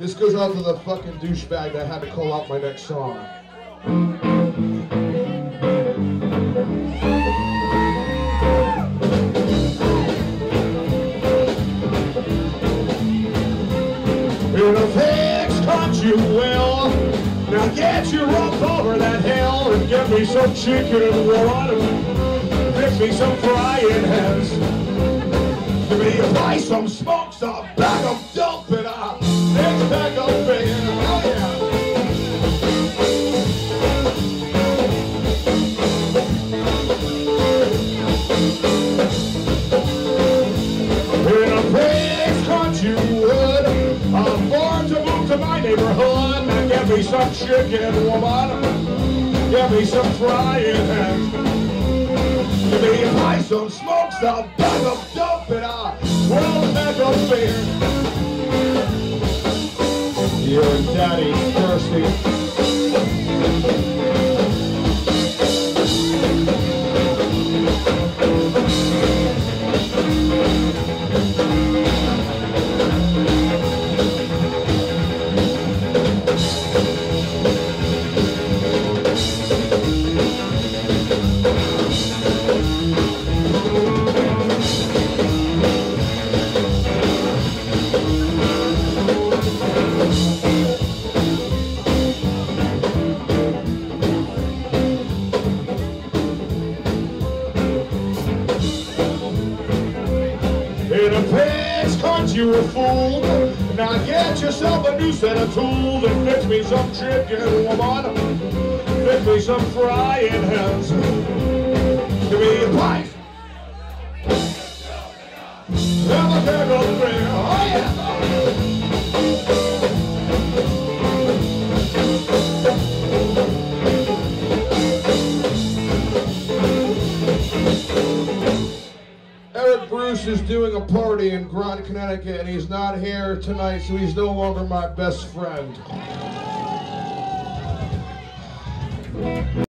This goes out to the fucking douchebag that had to call out my next song. In a fixed country will, now get you up over that hill and get me some chicken and water. Fix me some frying hens. Give me a price, some smoke, some bag of dope, and a next bag of bacon. Oh yeah. In a fixed country wood, I'm born to move to my neighborhood. Now get me some chicken, woman. Get me some frying hens. Give me a price, some smoke, some bag of dope, and a 12-pack of beer. Your daddy's thirsty. In a past country you were fooled. Now get yourself a new set of tools and fix me some chicken, woman. Fix me some frying hens. Give me a pipe. Have a bag of beer. Oh yeah. Bruce is doing a party in Connecticut, and he's not here tonight, so he's no longer my best friend.